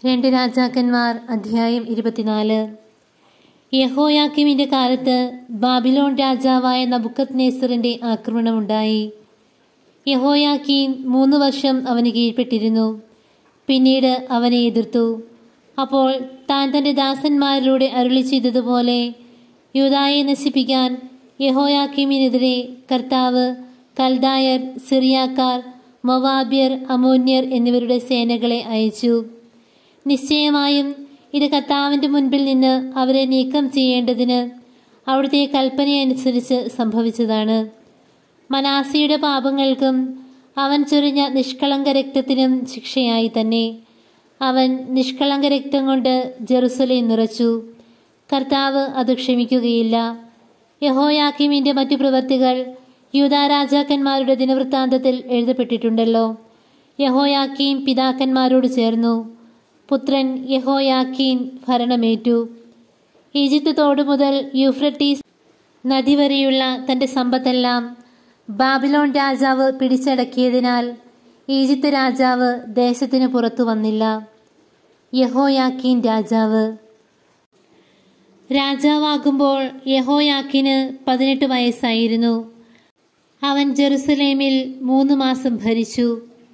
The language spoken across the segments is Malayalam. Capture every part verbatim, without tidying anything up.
രണ്ട് രാജാക്കന്മാർ അധ്യായം ഇരുപത്തിനാല്. യഹോയാക്കീമിന്റെ കാലത്ത് ബാബിലോൺ രാജാവായ നബുക്കദ്നേസറിന്റെ ആക്രമണമുണ്ടായി. യഹോയാക്കീം മൂന്ന് വർഷം അവന് കീഴ്പ്പെട്ടിരുന്നു. പിന്നീട് അവനെ എതിർത്തു. അപ്പോൾ താൻ തന്റെ ദാസന്മാരിലൂടെ അരുളി ചെയ്തതുപോലെ യൂദായെ നശിപ്പിക്കാൻ യഹോയാക്കീമിനെതിരെ കർത്താവ് കൽദായർ, സിറിയാക്കാർ, മൊവാബ്യർ, അമോന്യർ എന്നിവരുടെ സേനകളെ അയച്ചു. നിശ്ചയമായും ഇത് കർത്താവിന്റെ മുൻപിൽ നിന്ന് അവരെ നീക്കം ചെയ്യേണ്ടതിന് അവിടുത്തെ കൽപ്പനയനുസരിച്ച് സംഭവിച്ചതാണ്. മനാസിയുടെ പാപങ്ങൾക്കും അവൻ ചൊരിഞ്ഞ നിഷ്കളങ്ക രക്തത്തിനും ശിക്ഷയായി തന്നെ. അവൻ നിഷ്കളങ്ക രക്തം കൊണ്ട് ജെറുസലേം നിറച്ചു. കർത്താവ് അത് ക്ഷമിക്കുകയില്ല. യഹോയാക്കീമിന്റെ മറ്റു പ്രവൃത്തികൾ യൂദാ രാജാക്കന്മാരുടെ ദിനവൃത്താന്തത്തിൽ എഴുതപ്പെട്ടിട്ടുണ്ടല്ലോ. യഹോയാക്കീം പിതാക്കന്മാരോട് ചേർന്നു. പുത്രൻ യഹോയാക്കീൻ ഭരണമേറ്റു. ഈജിപ്ത് തോട് മുതൽ യൂഫ്രട്ടീസ് നദി വരെയുള്ള തന്റെ സമ്പത്തെല്ലാം ബാബിലോൺ രാജാവ് പിടിച്ചടക്കിയതിനാൽ ഈജിപ്ത് രാജാവ് ദേശത്തിന് പുറത്തു വന്നില്ല. യഹോയാക്കീൻ രാജാവ്. രാജാവാകുമ്പോൾ യഹോയാക്കീന് പതിനെട്ട് വയസ്സായിരുന്നു. അവൻ ജെറുസലേമിൽ മൂന്ന് മാസം ഭരിച്ചു.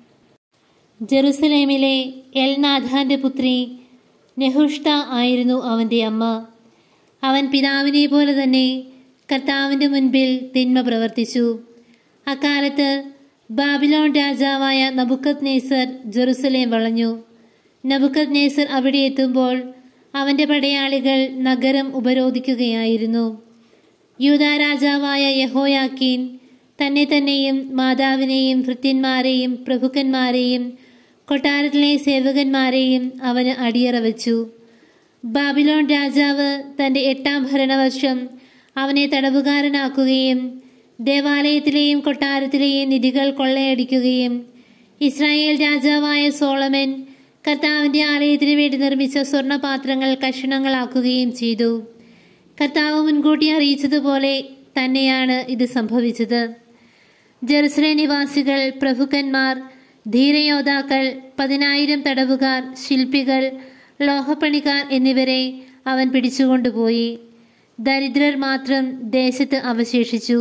ജെറുസലേമിലെ എൽനാഥാന്റെ പുത്രി നെഹുഷ്ത ആയിരുന്നു അവന്റെ അമ്മ. അവൻ പിതാവിനെ പോലെ തന്നെ കർത്താവിന്റെ മുൻപിൽ തിന്മ പ്രവർത്തിച്ചു. അക്കാലത്ത് ബാബിലോൺ രാജാവായ നബുക്കദ്നേസർ ജെറുസലേം വളഞ്ഞു. നബുക്കദ്നേസർ അവിടെ എത്തുമ്പോൾ അവന്റെ പടയാളികൾ നഗരം ഉപരോധിക്കുകയായിരുന്നു. യൂദാ രാജാവായ യഹോയാക്കീൻ തന്നെ തന്നെയും മാതാവിനെയും ഭൃത്യന്മാരെയും പ്രഭുക്കന്മാരെയും കൊട്ടാരത്തിലെ സേവകന്മാരെയും അവന് അടിയറ വച്ചു. ബാബിലോൺ രാജാവ് തന്റെ എട്ടാം ഭരണവർഷം അവനെ തടവുകാരനാക്കുകയും ദേവാലയത്തിലെയും കൊട്ടാരത്തിലെയും നിധികൾ കൊള്ളയടിക്കുകയും ഇസ്രായേൽ രാജാവായ സോളമൻ കർത്താവിന്റെ ആലയത്തിന് വേണ്ടി നിർമ്മിച്ച സ്വർണപാത്രങ്ങൾ കഷണങ്ങളാക്കുകയും ചെയ്തു. കർത്താവ് മുൻകൂട്ടി അറിയിച്ചതുപോലെ തന്നെയാണ് ഇത് സംഭവിച്ചത്. ജെറുസലേം നിവാസികൾ, പ്രഭുക്കന്മാർ, ധീരയോദ്ധാക്കൾ, പതിനായിരം തടവുകാർ, ശില്പികൾ, ലോഹപ്പണിക്കാർ എന്നിവരെ അവൻ പിടിച്ചുകൊണ്ടുപോയി. ദരിദ്രർ മാത്രം ദേശത്ത് അവശേഷിച്ചു.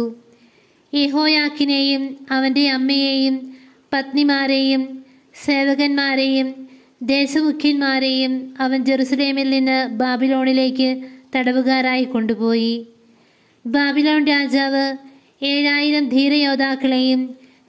യഹോയാക്കീനെയും അവന്റെ അമ്മയെയും പത്നിമാരെയും സേവകന്മാരെയും ദേശമുഖ്യന്മാരെയും അവൻ ജെറുസലേമിൽ നിന്ന് ബാബിലോണിലേക്ക് തടവുകാരായി കൊണ്ടുപോയി. ബാബിലോൺ രാജാവ് ഏഴായിരം ധീരയോദ്ധാക്കളെയും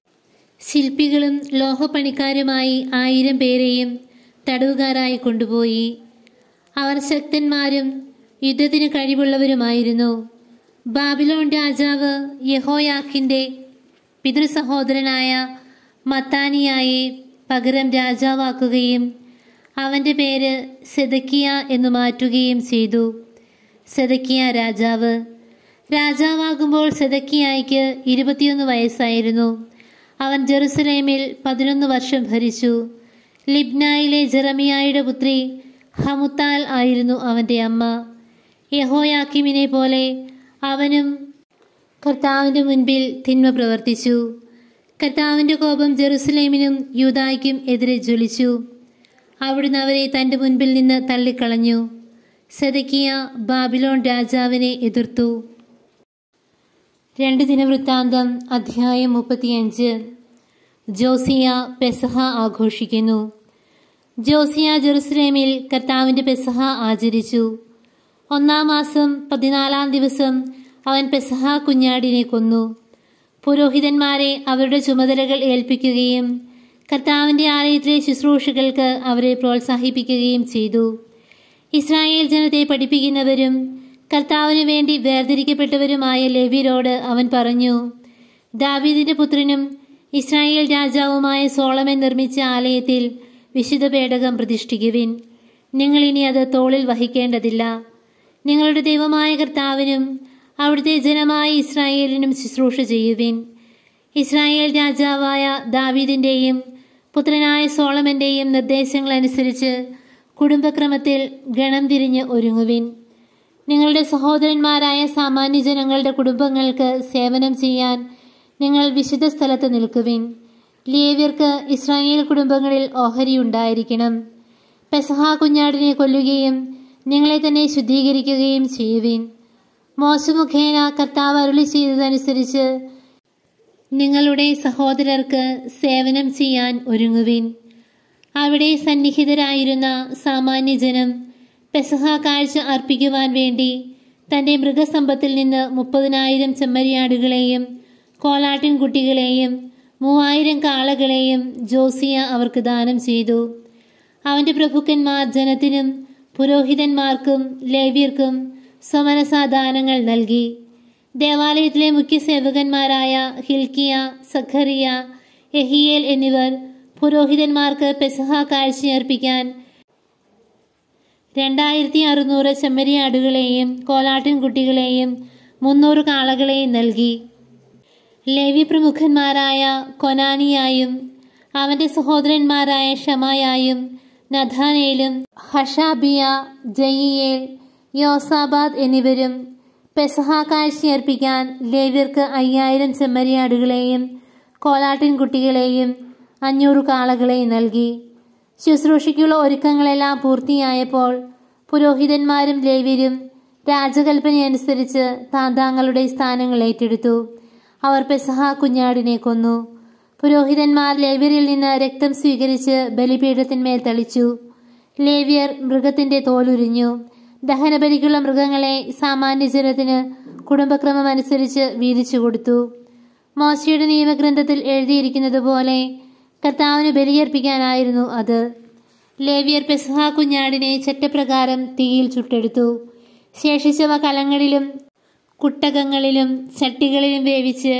ശില്പികളും ലോഹപ്പണിക്കാരുമായി ആയിരം പേരെയും തടവുകാരായി കൊണ്ടുപോയി. അവർ ശക്തന്മാരും യുദ്ധത്തിന് കഴിവുള്ളവരുമായിരുന്നു. ബാബിലോൺ രാജാവ് യഹോയാക്കീന്റെ പിതൃസഹോദരനായ മത്താനിയായെ പകരം രാജാവാക്കുകയും അവന്റെ പേര് സെദക്കിയ എന്നു മാറ്റുകയും ചെയ്തു. സെദക്കിയ രാജാവ്. രാജാവാകുമ്പോൾ സെദക്കിയായ്ക്ക് ഇരുപത്തിയൊന്ന് വയസ്സായിരുന്നു. അവൻ ജെറുസലേമിൽ പതിനൊന്ന് വർഷം ഭരിച്ചു. ലിബ്നായിലെ ജെറമിയായുടെ പുത്രി ഹമുത്താൽ ആയിരുന്നു അവന്റെ അമ്മ. യഹോയാക്കീമിനെ പോലെ അവനും കർത്താവിന്റെ മുൻപിൽ തിന്മ പ്രവർത്തിച്ചു. കർത്താവിന്റെ കോപം ജെറുസലേമിനും യൂദായ്ക്കും എതിരെ ജ്വലിച്ചു. അവിടുന്ന് അവരെ തന്റെ മുൻപിൽ നിന്ന് തള്ളിക്കളഞ്ഞു. സെദക്കിയ ബാബിലോൺ രാജാവിനെ എതിർത്തു. രണ്ട് ദിനവൃത്താന്തം അധ്യായം മുപ്പത്തിയഞ്ച്. ജോസിയ പെസഹ ആഘോഷിക്കുന്നു. ജോസിയ ജെറുസലേമിൽ കർത്താവിന്റെ പെസഹ ആചരിച്ചു. ഒന്നാം മാസം പതിനാലാം ദിവസം അവൻ പെസഹ കുഞ്ഞാടിനെ കൊന്നു. പുരോഹിതന്മാരെ അവരുടെ ചുമതലകൾ ഏൽപ്പിക്കുകയും കർത്താവിന്റെ ആലയത്തിലെ ശുശ്രൂഷകൾക്ക് അവരെ പ്രോത്സാഹിപ്പിക്കുകയും ചെയ്തു. ഇസ്രായേൽ ജനത്തെ പഠിപ്പിക്കുന്നവരും കർത്താവിന് വേണ്ടി വേർതിരിക്കപ്പെട്ടവരുമായ ലേവ്യരോട് അവൻ പറഞ്ഞു, ദാവീദിന്റെ പുത്രനും ഇസ്രായേൽ രാജാവുമായ സോളമൻ നിർമ്മിച്ച ആലയത്തിൽ വിശുദ്ധ പേടകം പ്രതിഷ്ഠിക്കുവിൻ. നിങ്ങൾ ഇനി അത് തോളിൽ വഹിക്കേണ്ടതില്ല. നിങ്ങളുടെ ദൈവമായ കർത്താവിനും അവിടുത്തെ ജനമായ ഇസ്രായേലിനും ശുശ്രൂഷ ചെയ്യുവിൻ. ഇസ്രായേൽ രാജാവായ ദാവീദിന്റെയും പുത്രനായ സോളമന്റെയും നിർദ്ദേശങ്ങളനുസരിച്ച് കുടുംബക്രമത്തിൽ ഗണം തിരിഞ്ഞ് ഒരുങ്ങുവിൻ. നിങ്ങളുടെ സഹോദരന്മാരായ സാമാന്യ ജനങ്ങളുടെ കുടുംബങ്ങൾക്ക് സേവനം ചെയ്യാൻ നിങ്ങൾ വിശുദ്ധ സ്ഥലത്ത് നിൽക്കുവിൻ. ലേവ്യർക്ക് ഇസ്രായേൽ കുടുംബങ്ങളിൽ ഓഹരി ഉണ്ടായിരിക്കണം. പെസഹ കുഞ്ഞാടിനെ കൊല്ലുകയും നിങ്ങളെ തന്നെ ശുദ്ധീകരിക്കുകയും ചെയ്യുവിൻ. മോശെ മുഖേന കർത്താവ് അരുളി ചെയ്തതനുസരിച്ച് നിങ്ങളുടെ സഹോദരർക്ക് സേവനം ചെയ്യാൻ ഒരുങ്ങുവിൻ. അവിടെ സന്നിഹിതരായിരുന്ന സാമാന്യജനം പെസഹ കാഴ്ച അർപ്പിക്കുവാൻ വേണ്ടി തന്റെ മൃഗസമ്പത്തിൽ നിന്ന് മുപ്പതിനായിരം ചെമ്മരിയാടുകളെയും കോലാട്ടിൻ കുട്ടികളെയും മൂവായിരം കാളകളെയും ജോസിയ അവർക്ക് ദാനം ചെയ്തു. അവന്റെ പ്രഭുക്കന്മാർ ജനത്തിനും പുരോഹിതന്മാർക്കും ലേവ്യർക്കും സ്വമനസാദാനങ്ങൾ നൽകി. ദേവാലയത്തിലെ മുഖ്യ സേവകന്മാരായ ഹിൽക്കിയ, സഖറിയ, യഹിയേൽ എന്നിവർ പുരോഹിതന്മാർക്ക് പെസഹ കാഴ്ചയർപ്പിക്കാൻ രണ്ടായിരത്തി അറുന്നൂറ് ചെമ്മരിയാടുകളെയും കോലാട്ടിൻ കുട്ടികളെയും മുന്നൂറ് കാളകളെയും നൽകി. ലേവ്യ പ്രമുഖന്മാരായ കൊനാനിയായും അവന്റെ സഹോദരന്മാരായ ഷമായായും നഥാനേലും ഹഷാബിയ, ജയിയേൽ, യോസാബാദ് എന്നിവരും പെസഹ കാഴ്ചയർപ്പിക്കാൻ ലേവ്യർക്ക് അയ്യായിരം ചെമ്മരിയാടുകളെയും കോലാട്ടിൻ കുട്ടികളെയും അഞ്ഞൂറ് കാളകളെയും നൽകി. ശുശ്രൂഷയ്ക്കുള്ള ഒരുക്കങ്ങളെല്ലാം പൂർത്തിയായപ്പോൾ പുരോഹിതന്മാരും ലേവ്യരും രാജകൽപ്പനയനുസരിച്ച് താന്താങ്ങളുടെ സ്ഥാനങ്ങൾ ഏറ്റെടുത്തു. അവർ പെസഹ കുഞ്ഞാടിനെ കൊന്നു. പുരോഹിതന്മാർ ലേവ്യരിൽ നിന്ന് രക്തം സ്വീകരിച്ച് ബലിപീഠത്തിന്മേൽ തളിച്ചു. ലേവ്യർ മൃഗത്തിന്റെ തോലുരിഞ്ഞു. ദഹനബലിക്കുള്ള മൃഗങ്ങളെ സാമാന്യജനത്തിന് കുടുംബക്രമം അനുസരിച്ച് വീതിച്ചു കൊടുത്തു. മോശയുടെ നിയമഗ്രന്ഥത്തിൽ എഴുതിയിരിക്കുന്നത് പോലെ കർത്താവിന് ബലിയർപ്പിക്കാനായിരുന്നു അത്. ലേവ്യർ പെസഹ കുഞ്ഞാടിനെ ചട്ടപ്രകാരം തീയിൽ ചുട്ടെടുത്തു. ശേഷിച്ചവ കലങ്ങളിലും കുട്ടകങ്ങളിലും ചട്ടികളിലും വേവിച്ച്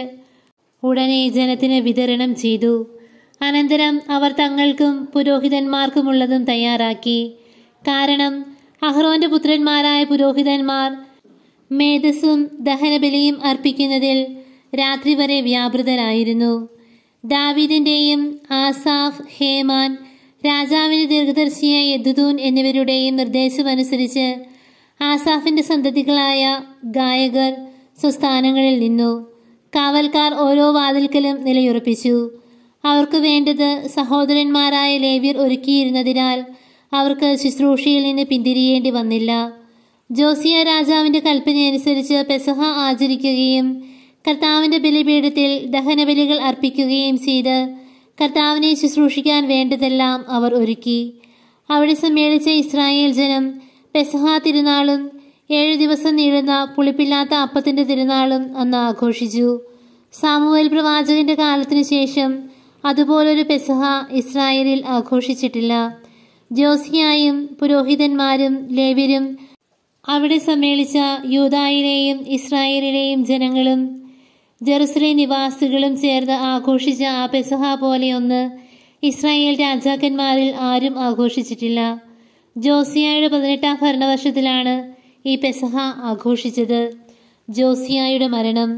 ഉടനെ ജനത്തിന് വിതരണം ചെയ്തു. അനന്തരം അവർ തങ്ങൾക്കും പുരോഹിതന്മാർക്കുമുള്ളതും തയ്യാറാക്കി. കാരണം അഹ്റോന്റെ പുത്രന്മാരായ പുരോഹിതന്മാർ മേധസ്സും ദഹനബലിയും അർപ്പിക്കുന്നതിൽ രാത്രി വരെ വ്യാപൃതരായിരുന്നു. ദാവീദിന്റെയും ആസാഫ്, ഹേമാൻ, രാജാവിന്റെ ദീർഘദർശിയായ യെദുഥൂൻ എന്നിവരുടെയും നിർദ്ദേശമനുസരിച്ച് ആസാഫിന്റെ സന്തതികളായ ഗായകർ സ്വസ്ഥാനങ്ങളിൽ നിന്നു. കാവൽക്കാർ ഓരോ വാതിൽക്കലും നിലയുറപ്പിച്ചു. അവർക്ക് വേണ്ടത് സഹോദരന്മാരായ ലേവ്യർ ഒരുക്കിയിരുന്നതിനാൽ അവർക്ക് ശുശ്രൂഷയിൽ നിന്ന് പിന്തിരിയേണ്ടി വന്നില്ല. ജോസിയ രാജാവിന്റെ കൽപ്പനയനുസരിച്ച് പെസഹ ആചരിക്കുകയും കർത്താവിന്റെ ബലിപീഠത്തിൽ ദഹനബലികൾ അർപ്പിക്കുകയും ചെയ്ത് കർത്താവിനെ ശുശ്രൂഷിക്കാൻ വേണ്ടതെല്ലാം അവർ ഒരുക്കി. അവിടെ സമ്മേളിച്ച ഇസ്രായേൽ ജനം പെസഹ തിരുനാളും ഏഴു ദിവസം നീളുന്ന പുളിപ്പില്ലാത്ത അപ്പത്തിന്റെ തിരുനാളും അന്ന് ആഘോഷിച്ചു. സാമുവേൽ പ്രവാചകന്റെ കാലത്തിനു ശേഷം അതുപോലൊരു പെസഹ ഇസ്രായേലിൽ ആഘോഷിച്ചിട്ടില്ല. ജോസിയായും പുരോഹിതന്മാരും ലേവ്യരും അവിടെ സമ്മേളിച്ച യൂദായിലെയും ഇസ്രായേലിലെയും ജനങ്ങളും ജെറുസലേം നിവാസികളും ചേർന്ന് ആഘോഷിച്ച ആ പെസഹ പോലെയൊന്ന് ഇസ്രായേൽ രാജാക്കന്മാരിൽ ആരും ആഘോഷിച്ചിട്ടില്ല. ജോസിയായുടെ പതിനെട്ടാം ഭരണവർഷത്തിലാണ് ഈ പെസഹ ആഘോഷിച്ചത്. ജോസിയായുടെ മരണം.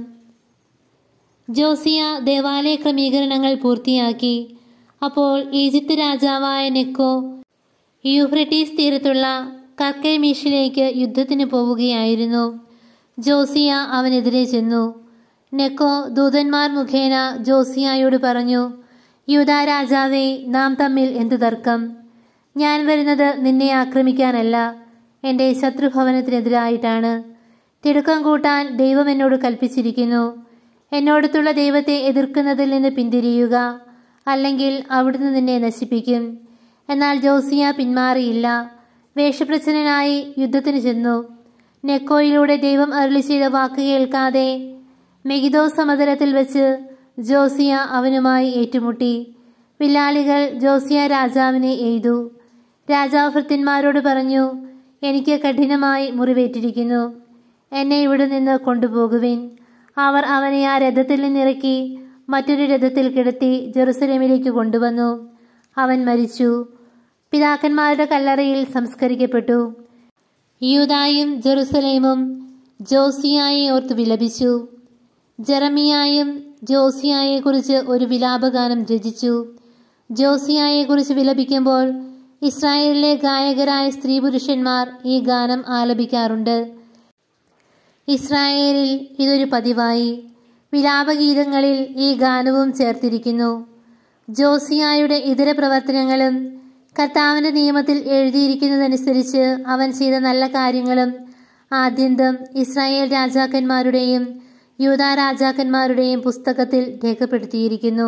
ജോസിയ ദേവാലയ ക്രമീകരണങ്ങൾ പൂർത്തിയാക്കി. അപ്പോൾ ഈജിപ്ത് രാജാവായ നെക്കോ യൂഫ്രട്ടീസ് തീരത്തുള്ള കർക്കെമീഷിലേക്ക് യുദ്ധത്തിന് പോവുകയായിരുന്നു. ജോസിയ അവനെതിരെ ചെന്നു. നെക്കോ ദൂതന്മാർ മുഖേന ജോസിയായോട് പറഞ്ഞു, യൂദാ രാജാവേ, നാം തമ്മിൽ എന്തു തർക്കം? ഞാൻ വരുന്നത് നിന്നെ ആക്രമിക്കാനല്ല, എൻ്റെ ശത്രുഭവനത്തിനെതിരായിട്ടാണ്. തിടുക്കം കൂട്ടാൻ ദൈവം എന്നോട് കൽപ്പിച്ചിരിക്കുന്നു. എന്നോടത്തുള്ള ദൈവത്തെ എതിർക്കുന്നതിൽ നിന്ന് പിന്തിരിയുക, അല്ലെങ്കിൽ അവിടുന്ന് നിന്നെ നശിപ്പിക്കും. എന്നാൽ ജോസിയ പിന്മാറിയില്ല. വേഷപ്രച്ഛന്നനായി യുദ്ധത്തിന് ചെന്നു. നെക്കോയിലൂടെ ദൈവം അരുളി ചെയ്ത വാക്ക് കേൾക്കാതെ മെഗിദോ സമതലത്തിൽ വെച്ച് ജോസിയ അവനുമായി ഏറ്റുമുട്ടി. വില്ലാളികൾ ജോസിയ രാജാവിനെ എയ്തു. രാജാവ് ഭൃത്യന്മാരോട് പറഞ്ഞു, എനിക്ക് കഠിനമായി മുറിവേറ്റിരിക്കുന്നു, എന്നെ ഇവിടെ നിന്ന് കൊണ്ടുപോകുവിൻ. അവർ അവനെ ആ രഥത്തിൽ നിന്നിറക്കി മറ്റൊരു രഥത്തിൽ കിടത്തി ജെറുസലേമിലേക്ക് കൊണ്ടുവന്നു. അവൻ മരിച്ചു. പിതാക്കന്മാരുടെ കല്ലറയിൽ സംസ്കരിക്കപ്പെട്ടു. യൂദായും ജെറുസലേമും ജോസിയായെ ഓർത്ത് വിലപിച്ചു. ജെറമിയായും ജോസിയായെക്കുറിച്ച് ഒരു വിലാപഗാനം രചിച്ചു. ജോസിയായെക്കുറിച്ച് വിലപിക്കുമ്പോൾ ഇസ്രായേലിലെ ഗായകരായ സ്ത്രീ പുരുഷന്മാർ ഈ ഗാനം ആലപിക്കാറുണ്ട്. ഇസ്രായേലിൽ ഇതൊരു പതിവായി. വിലാപഗീതങ്ങളിൽ ഈ ഗാനവും ചേർത്തിരിക്കുന്നു. ജോസിയായുടെ ഇതര പ്രവർത്തനങ്ങളും കർത്താവിൻ്റെ നിയമത്തിൽ എഴുതിയിരിക്കുന്നതനുസരിച്ച് അവൻ ചെയ്ത നല്ല കാര്യങ്ങളും ആദ്യന്തം ഇസ്രായേൽ രാജാക്കന്മാരുടെയും യൂദാ രാജാക്കന്മാരുടെയും പുസ്തകത്തിൽ രേഖപ്പെടുത്തിയിരിക്കുന്നു.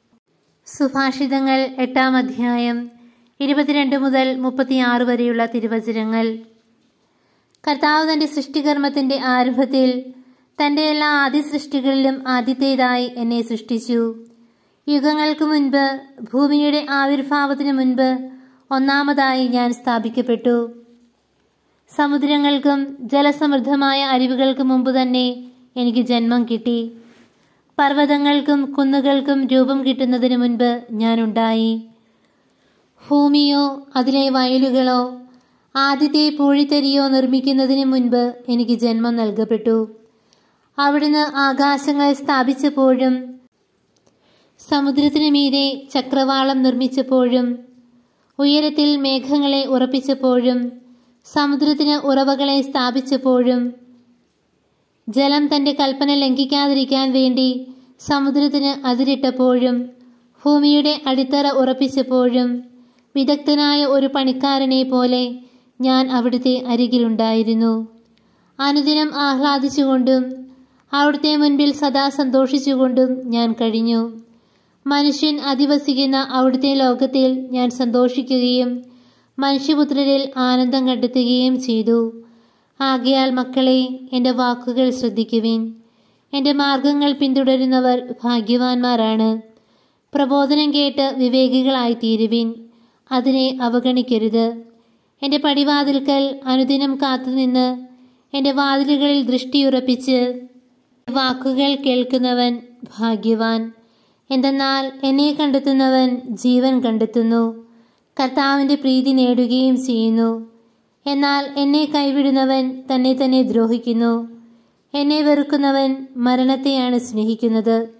സുഭാഷിതങ്ങൾ എട്ടാം അധ്യായം ഇരുപത്തിരണ്ട് മുതൽ മുപ്പത്തിയാറ് വരെയുള്ള തിരുവചനങ്ങൾ. കർത്താവ് തൻ്റെ സൃഷ്ടികർമ്മത്തിൻ്റെ ആരംഭത്തിൽ തൻ്റെ എല്ലാ ആദ്യ സൃഷ്ടികളിലും ആദ്യത്തേതായി എന്നെ സൃഷ്ടിച്ചു. യുഗങ്ങൾക്ക് മുൻപ്, ഭൂമിയുടെ ആവിർഭാവത്തിനു മുൻപ് ഒന്നാമതായി ഞാൻ സ്ഥാപിക്കപ്പെട്ടു. സമുദ്രങ്ങൾക്കും ജലസമൃദ്ധമായ അരുവികൾക്കും മുമ്പ് തന്നെ എനിക്ക് ജന്മം കിട്ടി. പർവ്വതങ്ങൾക്കും കുന്നുകൾക്കും രൂപം കിട്ടുന്നതിന് മുൻപ് ഞാനുണ്ടായി. ഭൂമിയോ അതിലെ വയലുകളോ ആദ്യത്തെ പൂഴിത്തരിയോ നിർമ്മിക്കുന്നതിന് മുൻപ് എനിക്ക് ജന്മം നൽകപ്പെട്ടു. അവിടുന്ന് ആകാശങ്ങൾ സ്ഥാപിച്ചപ്പോഴും സമുദ്രത്തിനു മീതെ ചക്രവാളം നിർമ്മിച്ചപ്പോഴും ഉയരത്തിൽ മേഘങ്ങളെ ഉറപ്പിച്ചപ്പോഴും സമുദ്രത്തിന് ഉറവകളെ സ്ഥാപിച്ചപ്പോഴും ജലം തൻ്റെ കൽപ്പന ലംഘിക്കാതിരിക്കാൻ വേണ്ടി സമുദ്രത്തിന് അതിരിട്ടപ്പോഴും ഭൂമിയുടെ അടിത്തറ ഉറപ്പിച്ചപ്പോഴും വിദഗ്ധനായ ഒരു പണിക്കാരനെ പോലെ ഞാൻ അവിടുത്തെ അരികിലുണ്ടായിരുന്നു. അനുദിനം ആഹ്ലാദിച്ചുകൊണ്ടും അവിടുത്തെ മുൻപിൽ സദാ സന്തോഷിച്ചുകൊണ്ടും ഞാൻ കഴിഞ്ഞു. മനുഷ്യൻ അധിവസിക്കുന്ന അവിടുത്തെ ലോകത്തിൽ ഞാൻ സന്തോഷിക്കുകയും മനുഷ്യപുത്രരിൽ ആനന്ദം കണ്ടെത്തുകയും ചെയ്തു. ആകയാൽ മക്കളെ, എൻ്റെ വാക്കുകൾ ശ്രദ്ധിക്കുവിൻ. എൻ്റെ മാർഗങ്ങൾ പിന്തുടരുന്നവർ ഭാഗ്യവാന്മാരാണ്. പ്രബോധനം കേട്ട് വിവേകികളായി തീരുവിൻ, അതിനെ അവഗണിക്കരുത്. എൻ്റെ പടിവാതിൽക്കൽ അനുദിനം കാത്തുനിന്ന് എൻ്റെ വാതിലുകളിൽ ദൃഷ്ടിയുറപ്പിച്ച് വാക്കുകൾ കേൾക്കുന്നവൻ ഭാഗ്യവാൻ. എന്തെന്നാൽ എന്നെ കണ്ടെത്തുന്നവൻ ജീവൻ കണ്ടെത്തുന്നു, കർത്താവിൻ്റെ പ്രീതി നേടുകയും ചെയ്യുന്നു. എന്നാൽ എന്നെ കൈവിടുന്നവൻ തന്നെ തന്നെ ദ്രോഹിക്കുന്നു. എന്നെ വെറുക്കുന്നവൻ മരണത്തെയാണ് സ്നേഹിക്കുന്നത്.